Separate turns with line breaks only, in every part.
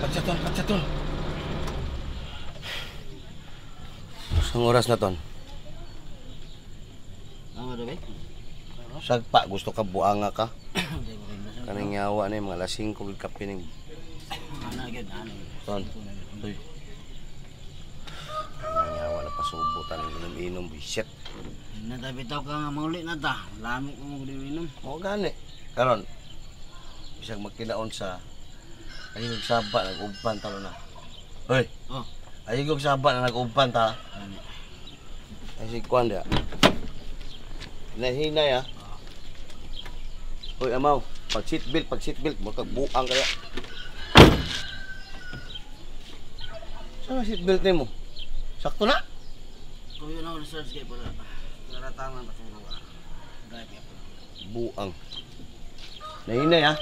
Katsa, Ton. Ang oras na, Ton.
Ano daw,
Sagpa, gusto ka buanga ka. Kaning yawa na mga lasing ko kape ning.
Ana gyud, ana.
Ton. Uy. Kaning yawa na pasubutan ng inom shit.
Natabitaw ka nga mauli na ta. Lamig mo ginom.
O gani. Karon bisag magkinaon sa ayog saba nag-uban talo na. Hoy.
Oh.
Ayog saba na nag-uban ta. Ay si Kwan dia. Hinay ah. Hoy amaw, pag seatbelt mo buang kaya. Sa seatbelt nimo? Sakto na?
Kuya na research kay para tama ba kung drive ako.
Buang. Nahinay ah.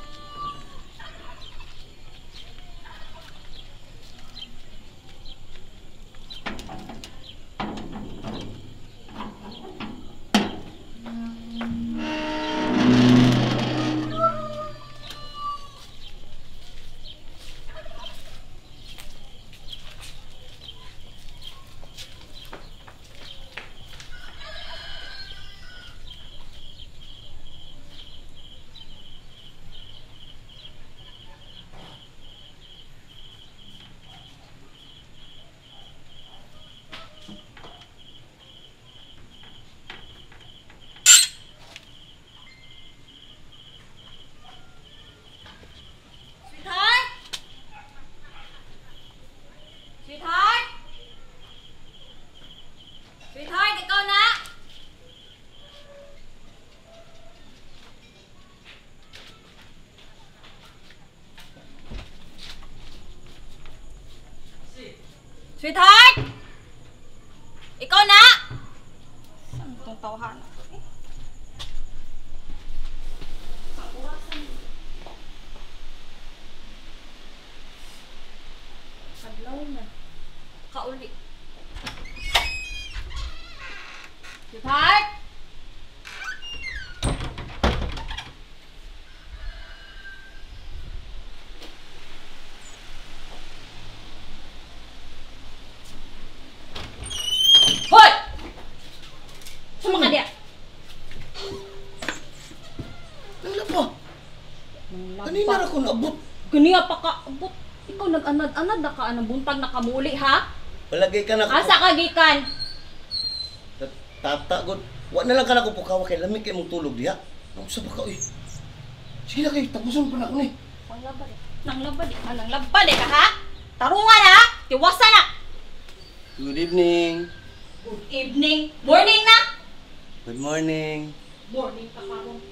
Sweetheart, ikaw na! Sweetheart! Ikaw na! Saan itong tawahan ako eh? Sa orasan. Kadlaw na. Kauli. Sweetheart! Hoy! Suma ka diya?
Nanglapa. Kanina ra ko naabot.
Ganiya pa ka abot. Ikaw nag-anad-anad na ka anong buntag na kamuli ha?
Palagay ka na ko.
Asa ka gikan?
Tata god. Wa na lang ka na ko pukawa kay lamig kay mong tulog diha. Nang sa ba ka oy. Sige na kay tapuson pa na ko ni.
Nanglabad ka ha? Tarungan ha? Tiwasa na!
Good evening.
Good evening. Morning na!
Good morning.
Morning ka karon.